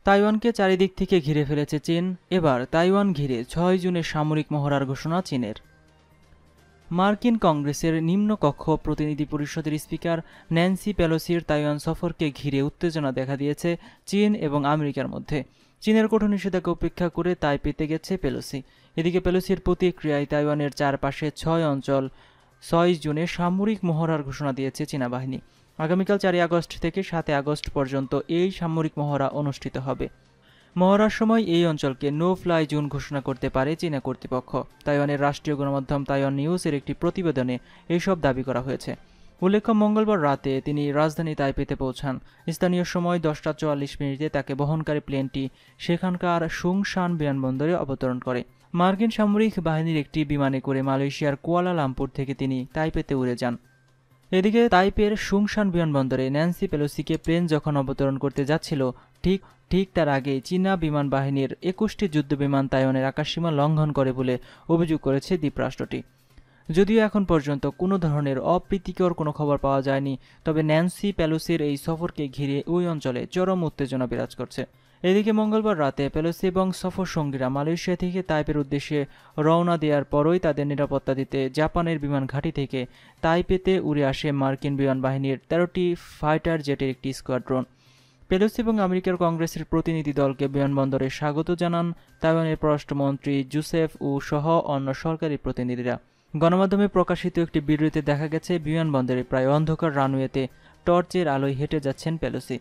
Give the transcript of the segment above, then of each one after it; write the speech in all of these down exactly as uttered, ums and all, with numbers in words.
তাইওয়ানকে চারিদিক থেকে ঘিরে ফেলেছে চীন। এবার তাইওয়ান ঘিরে ছয় জুনে সামরিক মহড়ার ঘোষণা চীনের। মার্কিন কংগ্রেসের নিম্নকক্ষ প্রতিনিধি পরিষদের স্পিকার ন্যান্সি পেলোসির তাইওয়ান সফরকে ঘিরে উত্তেজনা দেখা দিয়েছে চীন এবং আমেরিকার মধ্যে। চীনের কঠোর নিষেধাজ্ঞা উপেক্ষা করে তাইপেতে গেছে পেলোসি। এদিকে পেলোসির প্রতিক্রিয়ায় তাইওয়ানের চারপাশে ছয় অঞ্চল ছয় জুনে সামরিক মহড়ার ঘোষণা দিয়েছে চীনা বাহিনী। আগামীকাল চারই আগস্ট থেকে সাতই আগস্ট পর্যন্ত এই সামরিক মহড়া অনুষ্ঠিত হবে। মহড়ার সময় এই অঞ্চলকে নো ফ্লাই জোন ঘোষণা করতে পারে চীনা কর্তৃপক্ষ। তাইওয়ানের রাষ্ট্রীয় গণমাধ্যম তাইওয়ান নিউজের একটি প্রতিবেদনে এইসব দাবি করা হয়েছে। উল্লেখ্য, মঙ্গলবার রাতে তিনি রাজধানী তাইপেতে পৌঁছান। স্থানীয় সময় দশটা চুয়াল্লিশ মিনিটে তাকে বহনকারী প্লেনটি সেখানকার সুংশান বিমানবন্দরে অবতরণ করে। মার্কিন সামরিক বাহিনীর একটি বিমানে করে মালয়েশিয়ার কুয়ালালামপুর থেকে তিনি তাইপেতে উড়ে যান। এদিকে তাইপের সুংশান বিমানবন্দরে ন্যান্সি পেলোসিকে প্লেন যখন অবতরণ করতে যাচ্ছিল, ঠিক ঠিক তার আগে চীনা বিমান বাহিনীর একুশটি যুদ্ধবিমান তাইওয়ানের আকাশসীমা লঙ্ঘন করে বলে অভিযোগ করেছে দ্বীপরাষ্ট্রটি। যদিও এখন পর্যন্ত কোনো ধরনের অপ্রীতিকর কোনো খবর পাওয়া যায়নি, তবে ন্যান্সি পেলোসির এই সফরকে ঘিরে ওই অঞ্চলে চরম উত্তেজনা বিরাজ করছে। এদিকে মঙ্গলবার রাতে পেলোসি এবং সফর সঙ্গীরা মালয়েশিয়া থেকে তাইপের উদ্দেশ্যে রওনা দেওয়ার পরই তাদের নিরাপত্তা দিতে জাপানের বিমান ঘাঁটি থেকে তাইপেতে উড়ে আসে মার্কিন বিমান বাহিনীর তেরোটি ফাইটার জেটের একটি স্কোয়াড্রন। পেলোসি এবং আমেরিকার কংগ্রেসের প্রতিনিধি দলকে বিমানবন্দরে স্বাগত জানান তাইওয়ানের পররাষ্ট্রমন্ত্রী জোসেফ উ সহ অন্য সরকারি প্রতিনিধিরা। গণমাধ্যমে প্রকাশিত একটি ভিডিওতে দেখা গেছে বিমানবন্দরে প্রায় অন্ধকার রানওয়েতে টর্চের আলোয় হেঁটে যাচ্ছেন পেলোসি।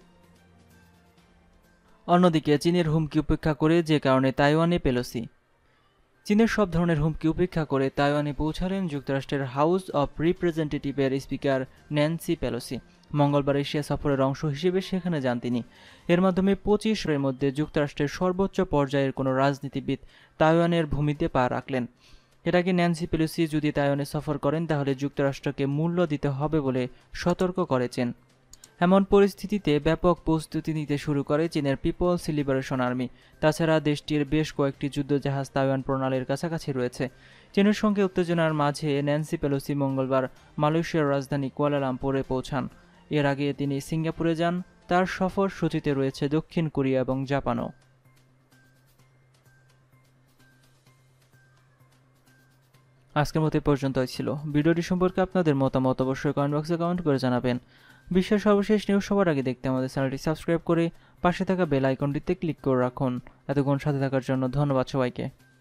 অন্যদিকে চীনের হুমকি উপেক্ষা করে যে কারণে তাইওয়ানে পেলোসি চীনের সব ধরনের হুমকি উপেক্ষা করে তাইওয়ানে পৌঁছালেন যুক্তরাষ্ট্রের হাউস অব রিপ্রেজেন্টেটিভের স্পিকার ন্যান্সি পেলোসি। মঙ্গলবার এশিয়া সফরের অংশ হিসেবে সেখানে যান তিনি। এর মাধ্যমে পঁচিশ এর মধ্যে যুক্তরাষ্ট্রের সর্বোচ্চ পর্যায়ের কোনো রাজনীতিবিদ তাইওয়ানের ভূমিতে পা রাখলেন। এর আগে ন্যান্সি পেলোসি যদি তাইওয়ানে সফর করেন তাহলে যুক্তরাষ্ট্রকে মূল্য দিতে হবে বলে সতর্ক করেছেন। এমন পরিস্থিতিতে ব্যাপক প্রস্তুতি নিতে শুরু করে চীনের পিপলস লিবারেশন আর্মি। তাছাড়া দেশটির বেশ কয়েকটি যুদ্ধজাহাজ তাইওয়ান প্রণালীর কাছাকাছি রয়েছে। চীনের সঙ্গে উত্তেজনার মাঝে ন্যান্সি পেলোসি মঙ্গলবার মালয়েশিয়ার রাজধানী কুয়ালালামপুরে পৌঁছান। এর আগে তিনি সিঙ্গাপুরে যান। তার সফর সূচিতে রয়েছে দক্ষিণ কোরিয়া এবং জাপানও। আজকের মতো পর্যন্তই ছিল। ভিডিওটি সম্পর্কে আপনাদের মতামত অবশ্যই কমেন্ট বক্সে কমেন্ট করে জানাবেন। বিশ্বের সর্বশেষ নিউজ সবার আগে দেখতে আমাদের চ্যানেলটি সাবস্ক্রাইব করে পাশে থাকা বেল আইকনটিতে ক্লিক করে রাখুন। এতক্ষণ সাথে থাকার জন্য ধন্যবাদ সবাইকে।